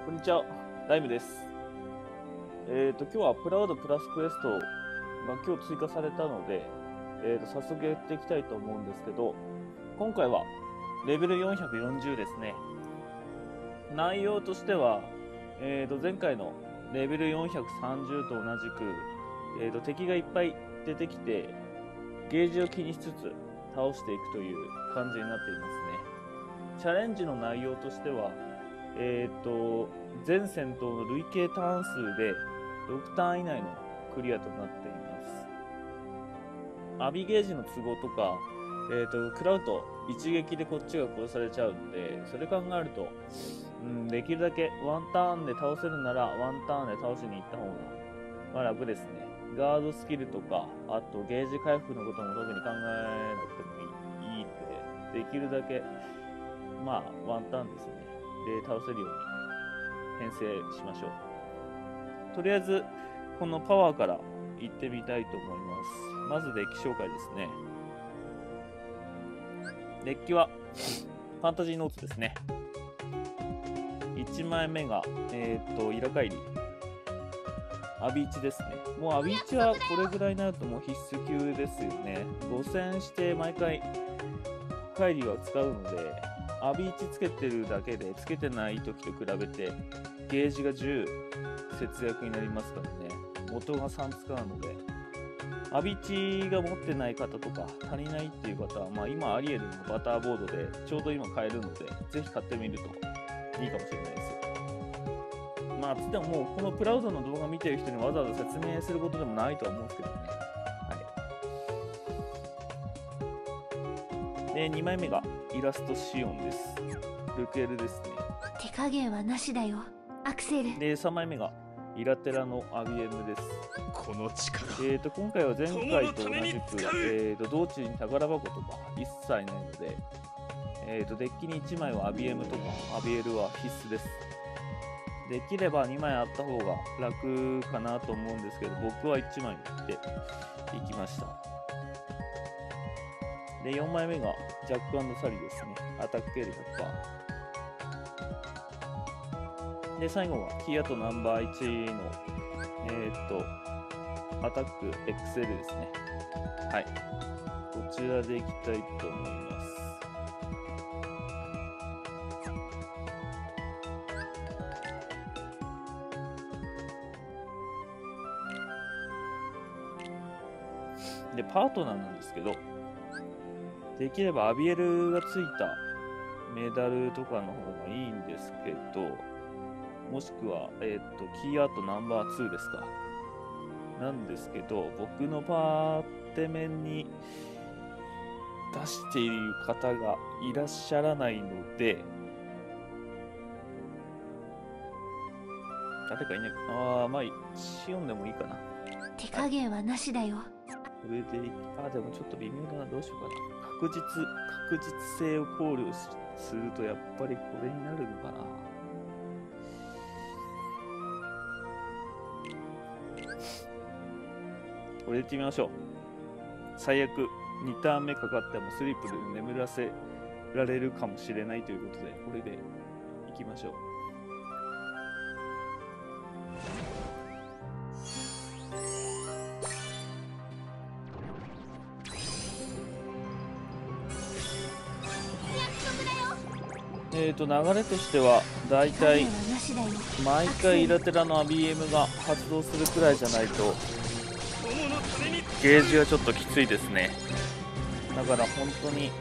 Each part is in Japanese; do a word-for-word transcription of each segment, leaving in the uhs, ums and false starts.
こんにちは、ライムです。えっ、ー、と、今日はプラウドプラスクエストが今日追加されたので、えー、と早速やっていきたいと思うんですけど、今回はレベルよんひゃくよんじゅうですね。内容としては、えー、と前回のレベルよんひゃくさんじゅうと同じく、えー、と敵がいっぱい出てきて、ゲージを気にしつつ倒していくという感じになっていますね。チャレンジの内容としては、えー、と全戦闘の累計ターン数でろくターン以内のクリアとなっています。アビゲージの都合とか、えー、と食らうと一撃でこっちが殺されちゃうので、それ考えると、うん、できるだけワンターンで倒せるならワンターンで倒しに行った方が、まあ、楽ですね。ガードスキルとか、あとゲージ回復のことも特に考えなくてもいいので、できるだけまあワンターンですねで倒せるように編成しましょう。とりあえずこのパワーからいってみたいと思います。まずデッキ紹介ですね。デッキはファンタジーノーツですね。いちまいめがえっ、ー、とイラカイリアビーチですね。もうアビーチはこれぐらいになるともう必須級ですよね。ごせんして毎回カイリは使うので、アビーチつけてるだけでつけてない時と比べてゲージがじゅう節約になりますからね。元がさん使うので、アビーチが持ってない方とか足りないっていう方は、まあ、今アリエルのバターボードでちょうど今買えるので、ぜひ買ってみるといいかもしれないです。まあつってももうこのプラウドの動画見てる人にわざわざ説明することでもないとは思うんですけどね。はい。でにまいめがイラストシオンです。ルクエルですね。 手加減はなしだよ、アクセル。 でさんまいめがイラテラのアビエムです。 この力。 えーと今回は前回と同じく、えーと道中に宝箱とか一切ないので、えーとデッキにいちまいはアビエムとかアビエルは必須です。できればにまいあった方が楽かなと思うんですけど、僕はいちまいでいきました。でよんまいめがジャック&サリーですね。アタック系で ひゃくパーセント。で最後はキアとナンバーいちのえー、っとアタック エックスエル ですね。はい、こちらでいきたいと思います。でパートナーなんですけど、できればアビエルがついたメダルとかの方がいいんですけど、もしくは、えっと、キーアートナンバーツーですか。なんですけど、僕のパーテ面に出している方がいらっしゃらないので、誰かいないか。ああ、まあ、シオンでもいいかな。 手加減はなしだよ。 これでい、あ、でもちょっと微妙だな。どうしようかな。確実、確実性を考慮すると、やっぱりこれになるのかな。これでいってみましょう。最悪、にターン目かかってもスリープで眠らせられるかもしれないということで、これでいきましょう。えーと流れとしてはだいたい毎回イラテラのアビエムが発動するくらいじゃないとゲージがちょっときついですね。だから本当に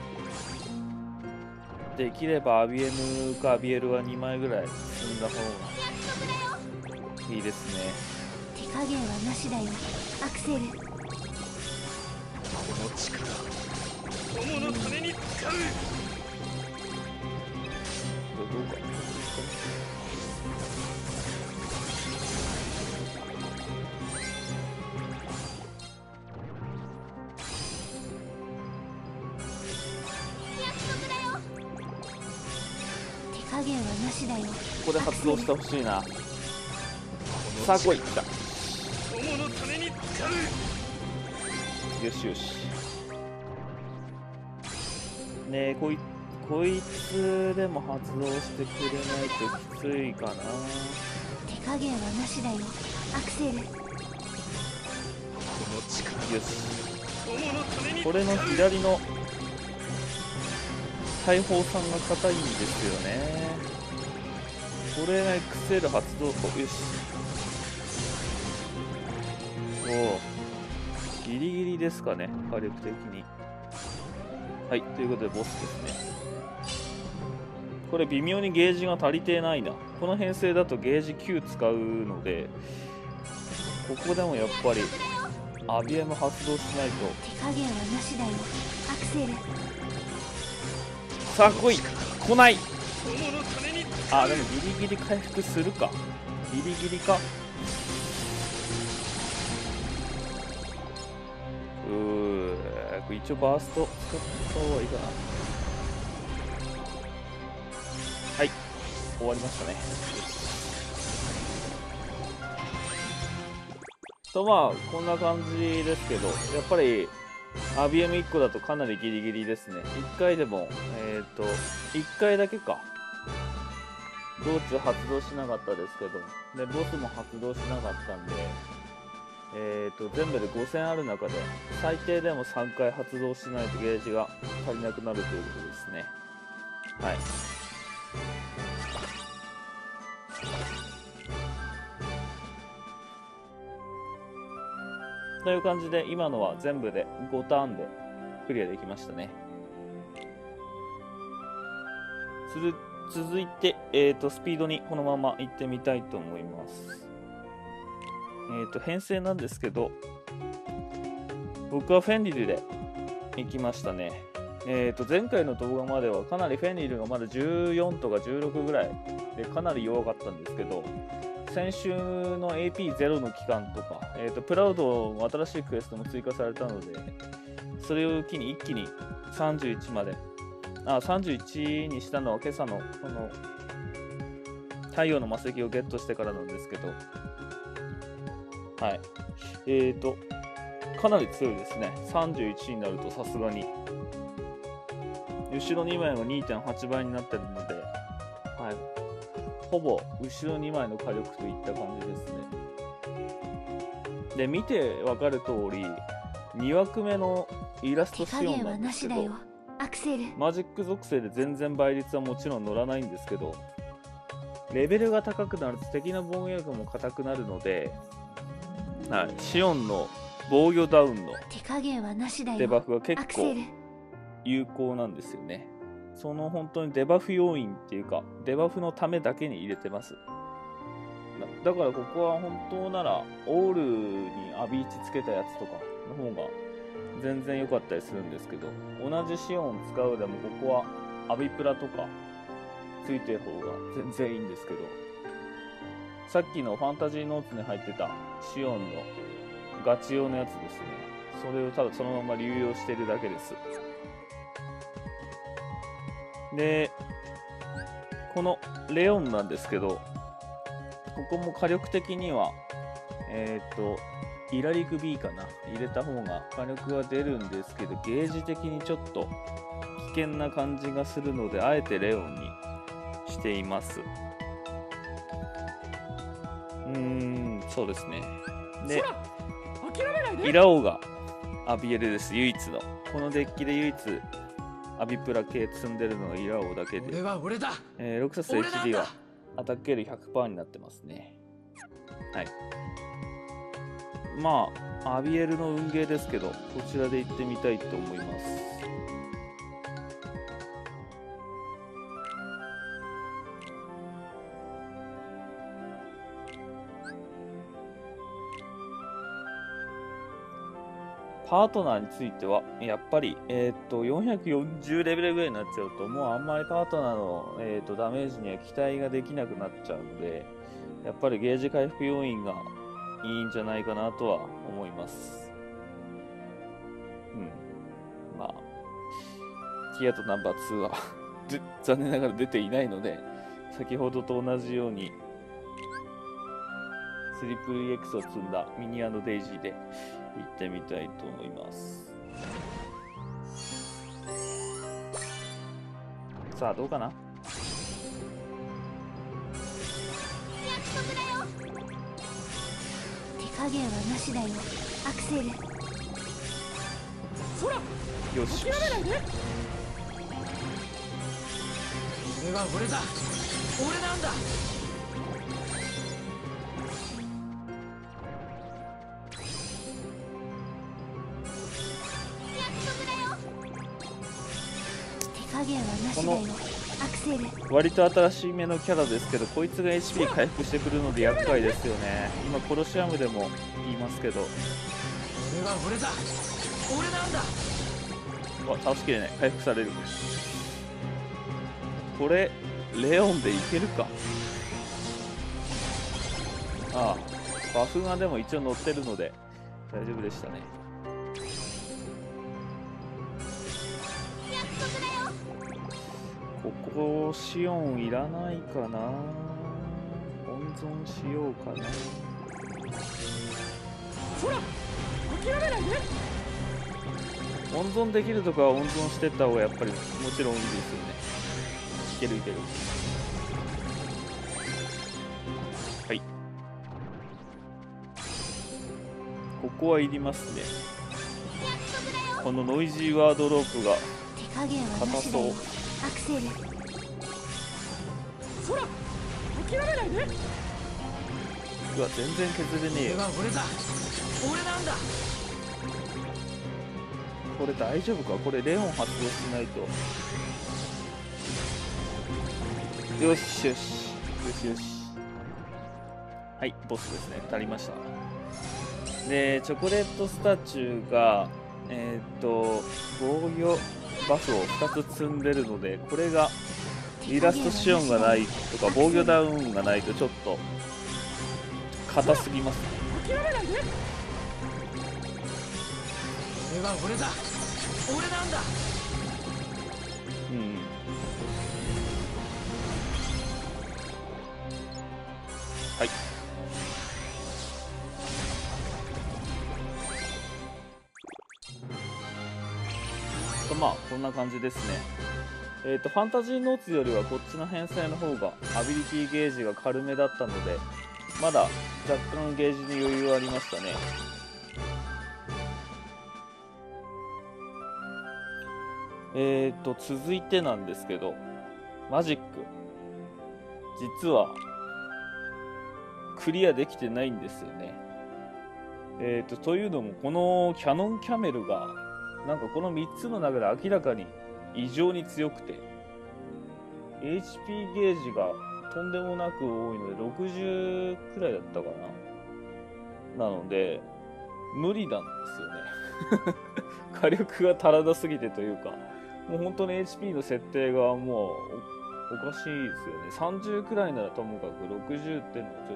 できればアビエムかアビエルはにまいぐらい積んだ方がいいですね。 手加減はなしだよ、アクセル。 この力、友のために使う。 どうか手加減はなしだよ。 ここで発動してほしいな。さあ来い。来た。 友のために使う。 よしよし。ねえこいこいつでも発動してくれないときついかな。 手加減はなしだよアクセル。 この力よし、 友のためにこれの左の大砲さんが硬いんですよね。これがエクセル発動。よし、おお、ギリギリですかね、火力的に。はい、ということでボスですね。これ微妙にゲージが足りてないな。この編成だとゲージきゅう使うので、ここでもやっぱりアビエム発動しないと。 手加減はなしだよアクセル。 さあ来い、来ない。 友のためにあ、でもギリギリ回復するか。ギリギリか。うー、これ一応バースト使った方がいいかな。はい、終わりましたね。とまあこんな感じですけど、やっぱりアビエムいっこだとかなりギリギリですね。いっかいでもえっ、といっかいだけか道中発動しなかったですけど、でボスも発動しなかったんで、えー、と全部でごせんある中で最低でもさんかい発動しないとゲージが足りなくなるということですね。はい、という感じで今のは全部でごターンでクリアできましたね。つる続いて、えー、とスピードにこのまま行ってみたいと思います。えー、と編成なんですけど、僕はフェンリルで行きましたね。えー、と前回の動画まではかなりフェンリルがまだじゅうよんとかじゅうろくぐらいでかなり弱かったんですけど、先週の エーピーゼロ の期間とか、えー、とプラウドの新しいクエストも追加されたので、それを機に一気にさんじゅういちまで、あ、さんじゅういちにしたのは今朝のこの太陽の魔石をゲットしてからなんですけど、はい、えーとかなり強いですね。さんじゅういちになるとさすがに後ろにまいが にてんはち 倍になってるので、はい、ほぼ後ろにまいの火力といった感じですね。で見て分かる通りに枠目のイラスト手加仕様減はなんですけど、 なしだよアクセル。 マジック属性で全然倍率はもちろん乗らないんですけど、レベルが高くなると敵の防御力も硬くなるので、はい、シオンの防御ダウンの手加減はなしだよデバフが結構アクセル。 有効なんですよね。その本当にデバフ要因っていうかデバフのためだけに入れてます。だからここは本当ならオールにアビーチつけたやつとかの方が全然良かったりするんですけど、同じシオン使うでもここはアビプラとかついてる方が全然いいんですけど、さっきのファンタジーノーツに入ってたシオンのガチ用のやつですね。それをただそのまま流用してるだけです。でこのレオンなんですけど、ここも火力的にはえっ、ー、とイラリク B かな、入れた方が火力は出るんですけど、ゲージ的にちょっと危険な感じがするのであえてレオンにしています。うーん、そうですね。でイラオウがアビエルです。唯一のこのデッキで唯一アビプラ系積んでるのがイラオウだけで、 俺は俺だ。 えー、ロクサス エイチディー はアタック エルひゃくパーセント になってますね。はい、まあアビエルの運ゲーですけど、こちらで行ってみたいと思います。パートナーについてはやっぱり、えー、っとよんひゃくよんじゅうレベルぐらいになっちゃうともうあんまりパートナーの、えー、っとダメージには期待ができなくなっちゃうので、やっぱりゲージ回復要因がいいんじゃないかなとは思います。うん。まあ、キアとナンバーツーは残念ながら出ていないので、先ほどと同じように スリープルイーエックス を積んだミニ&デイジーで行ってみたいと思います。 さあどうかな。 手加減はなしだよアクセル。 そらよし、 諦めないで。俺は俺だ、俺なんだ。 手加減はなしだよアクセル。 割と新しい目のキャラですけど、こいつが エイチピー 回復してくるので厄介ですよね。今コロシアムでも言いますけど、 俺は俺だ、俺なんだ。 わ倒しきれない。回復される。これレオンでいけるか。ああ、バフがでも一応乗ってるので大丈夫でしたね。ここシオンいらないかな。温存しようかな。 そら諦めないで。 温存できるとかは温存してった方がやっぱりもちろんいいですよね。いけるいける。はい、ここはいりますね。このノイジーワードロープが手加減はなしだよアクセル。 そら諦めないで。 うわ全然削れねえよ。 俺は俺だ、俺なんだ。 これ大丈夫か。これレオン発動しないと。よしよしよしよし。はい、ボスですね。足りました。でチョコレートスタチューがえー、っと防御バフをふたつ積んでるので、これがイラストシオンがないとか防御ダウンがないとちょっと硬すぎますね。 諦めないで。俺は俺だ、俺なんだ。 うん。はい。まあこんな感じですね。えっとファンタジーノーツよりはこっちの編成の方がアビリティゲージが軽めだったので、まだ若干ゲージに余裕はありましたね。えっと続いてなんですけど、マジック実はクリアできてないんですよね。えっとというのも、このキャノンキャメルがなんかこのみっつの中で明らかに異常に強くて、 エイチピー ゲージがとんでもなく多いのでろくじゅうくらいだったかな。なので無理なんですよね火力が足らなすぎてというか、もう本当に エイチピー の設定がもう お, おかしいですよね。さんじゅうくらいならともかくろくじゅうっていうのはちょっ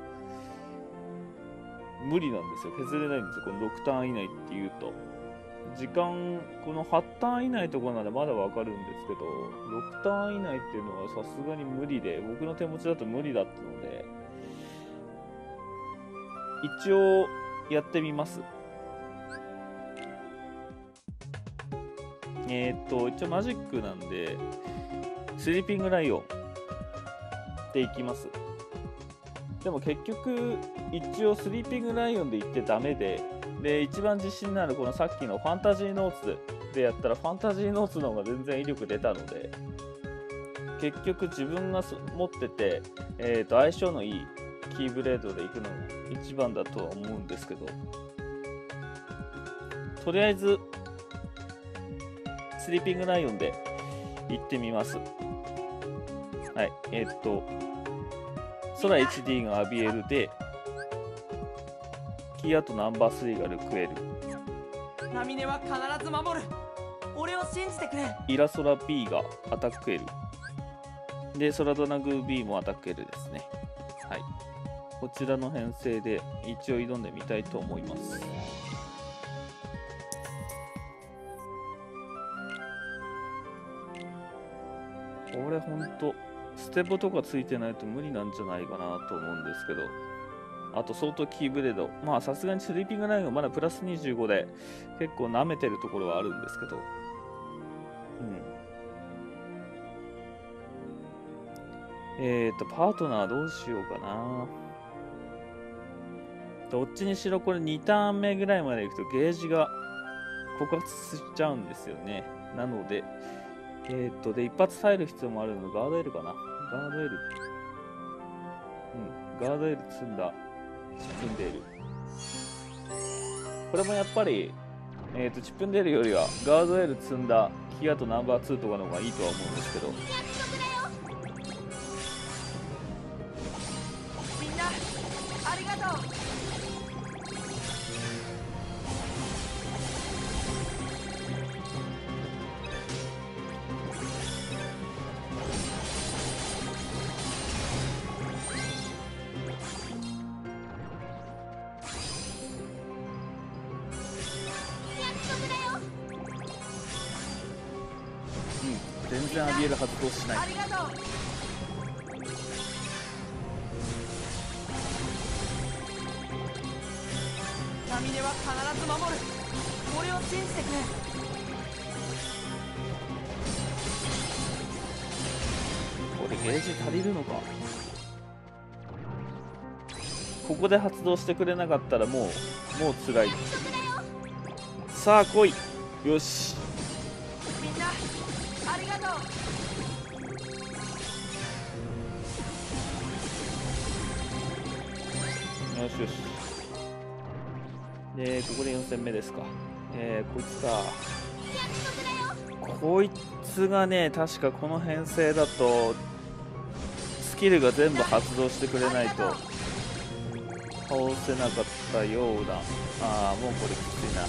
と無理なんですよ。削れないんですよ、このろくターン以内っていうと。時間このはちターン以内とかならまだわかるんですけど、ろくターン以内っていうのはさすがに無理で、僕の手持ちだと無理だったので一応やってみます。えー、っと一応マジックなんでスリーピングライオンでいきます。でも結局一応スリーピングライオンでいってダメで、で一番自信のあるこのさっきのファンタジーノーツでやったらファンタジーノーツの方が全然威力出たので、結局自分が持ってて、えー、と相性のいいキーブレードでいくのが一番だとは思うんですけど、とりあえずスリーピングライオンでいってみます。はい、えっ、と空 エイチディー がアビエルで、キーアウトナンバースリーがルクエル、 ナミネは必ず守る。俺を信じてくれ。 イラソラ B がアタック L で、ソラドナグー B もアタック L ですね。はい、こちらの編成で一応挑んでみたいと思います。これほんとステボとかついてないと無理なんじゃないかなと思うんですけど、あと相当キーブレード、まあさすがにスリーピングラインがまだプラスにじゅうごで結構舐めてるところはあるんですけど、うん、 えっと、パートナーどうしようかな。どっちにしろこれにターン目ぐらいまでいくとゲージが枯渇しちゃうんですよね。なので、えっと、で、一発耐える必要もあるので、ガードエルかな。ガードエル。うん、ガードエル積んだ、チップンデール。これもやっぱり、えっと、チップンデールよりは、ガードエル積んだ、キアとナンバーツーとかの方がいいとは思うんですけど。 みんなありがとう。 全然アビエル発動しない。 ありがとう。ラミネは必ず守る。俺を信じてくれ。 これゲージ足りるのか。ここで発動してくれなかったらもうもう辛い。さあ来い。よし、 みんなありがとう。 よしよし。で、ここでよん戦目ですか。えー、こいつか。こいつがね、確かこの編成だと、スキルが全部発動してくれないと、倒せなかったような。ああ、もうこれきついな。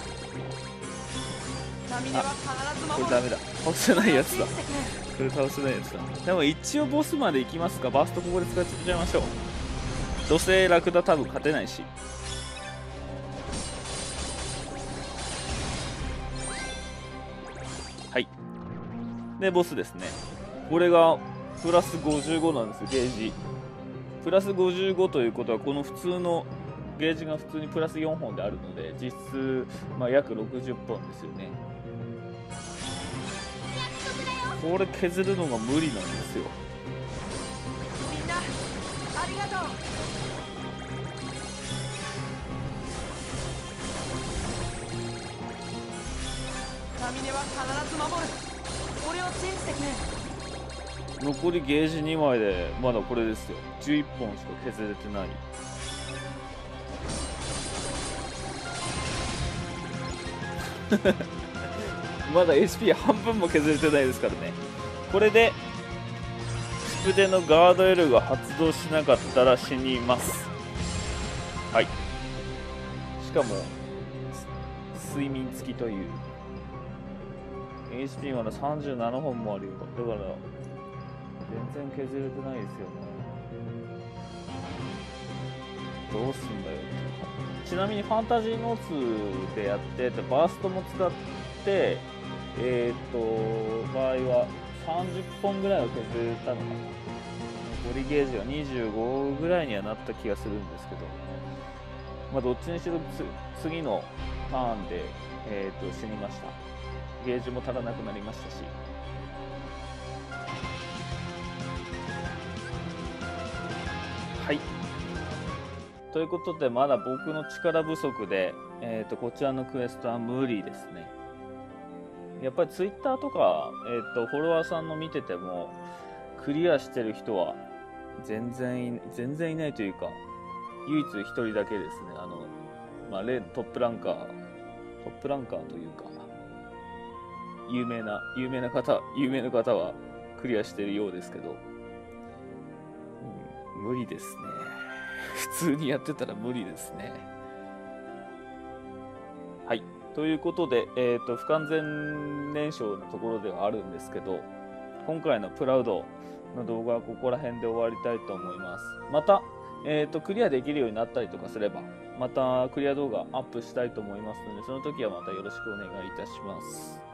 ラミネは必ず守る。 これダメだ。倒せないやつだ。これ倒せないやつだ。でも一応ボスまで行きますか。バーストここで使っちゃいましょう。どうせラクダ多分勝てないし。はい。で、ボスですね。これがプラスごじゅうごなんですよ、ゲージ。プラスごじゅうごということは、この普通のゲージが普通にプラスよんほんであるので、実質、まあ、約ろくじゅっぽんですよね。これ削るのが無理なんですよ。 みんなありがとう。ラミネは必ず守る。俺を信じてくれ。 残りゲージにまいでまだこれですよ。じゅういっぽんしか削れてない。まだ エイチピー 半分も削れてないですからね。これでスプデのガード L が発動しなかったら死にます。はい。しかも睡眠付きという。 エイチピー まださんじゅうななほんもあるよ。だから全然削れてないですよね。どうすんだよ。ちなみにファンタジーノーツでやってて、バーストも使って、えー、っと、場合はさんじゅっぽんぐらいは削れたのかな。残りゲージはにじゅうごぐらいにはなった気がするんですけど、まあ、どっちにしろつ次のターンで、えー、っと死にました。ゲージも足らなくなりましたし。はい。ということで、まだ僕の力不足で、えー、とこちらのクエストは無理ですね。やっぱりツイッターとか、えー、とフォロワーさんの見てても、クリアしてる人は全然い全然いないというか、唯一一人だけですね。あの、まあ、レトップランカー、トップランカーというか、有名な、有名な方、有名な方はクリアしてるようですけど、うん、無理ですね。普通にやってたら無理ですね。はい。ということで、えっと、不完全燃焼のところではあるんですけど、今回のプラウドの動画はここら辺で終わりたいと思います。また、えっと、クリアできるようになったりとかすれば、またクリア動画アップしたいと思いますので、その時はまたよろしくお願いいたします。